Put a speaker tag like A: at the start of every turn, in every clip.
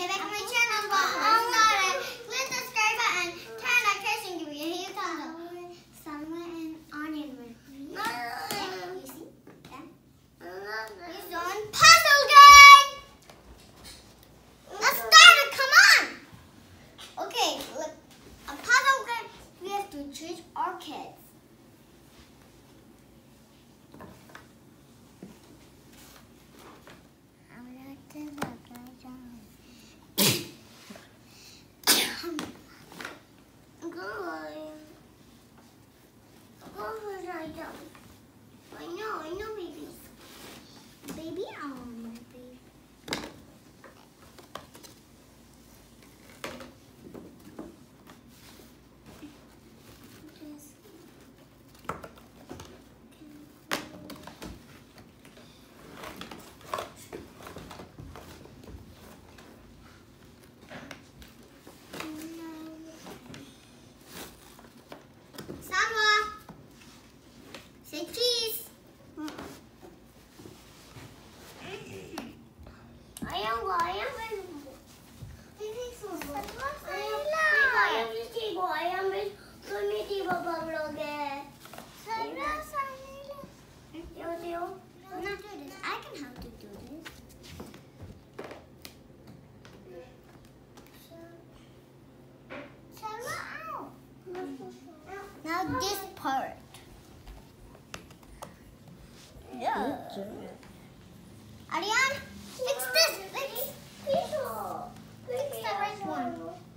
A: Hey, back to my channel. Click the subscribe button, turn on notifications, give me a huge thumbs up. Salmon and onion ring. You see? Yeah. He's doing puzzle game. Let's start it. Come on. Okay, look. A puzzle game. We have to choose our kids. I know, babies. Baby, I want my baby. Say cheese. I can help to do this. Now this part. Yeah. Ariane, fix this. Fix the right one.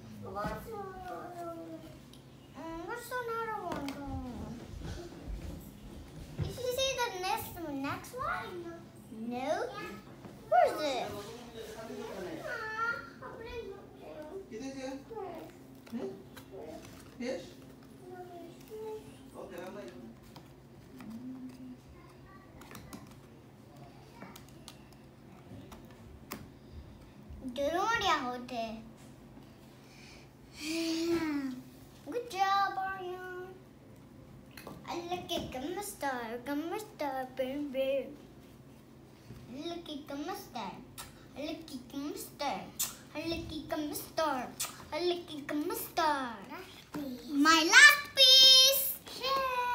A: What's another one going? Did you see the next one? No. Where is it?
B: Fish? Okay, I'll let you.
A: Good job, Ariane. I look at Gummy Star, baby. Look at Gummy Star. I look at Gummy Star. I look at Gummy Star. I look at Gummy Star. My last piece.